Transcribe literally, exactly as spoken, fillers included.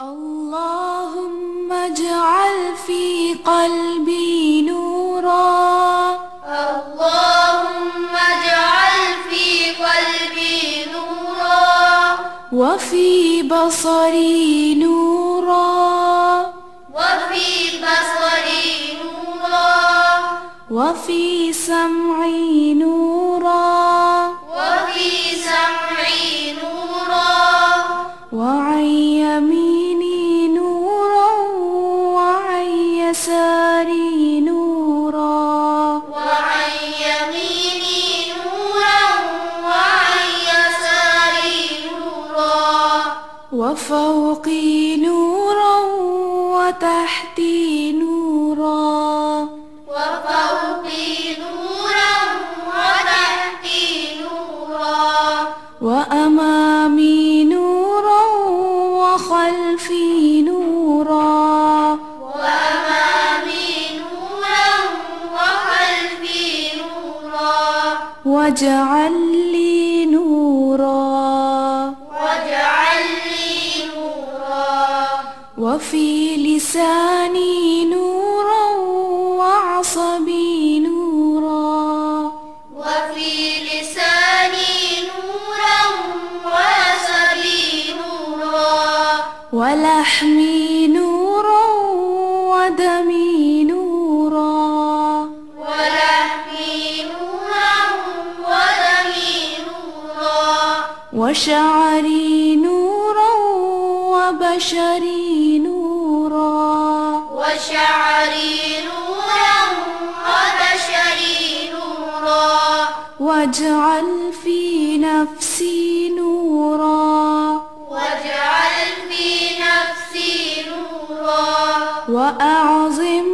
اللهم اجعل في قلبي نورا، اللهم اجعل في قلبي نورا، وفي بصري نورا، وفي بصري نورا، وفي سمعي نورا، وفي سمعي نورا، وعن يميني نورا، وعن يساري نورا، وعن يميني نورا، وعن يساري نورا، وفوقي نورا، وتحتي نورا، وفوقي نورا، وتحتي نورا، وأمامي نورا، وخلفي نورا، وأمامي نورا، وخلفي نورا، واجعل لي نورا، واجعل لي نورا، وفي لساني نورا، وعصبي نورا، وفي لساني نورا، وعصبي نورا، ولحمي نورا، ودمي نورا، ولحمي نورا، ودمي نورا، وشعري نورا، وبشري نورا، وشعري نورا، وبشري نورا، واجعل في نفسي نورا، واجعل في نفسي نورا، وأعظم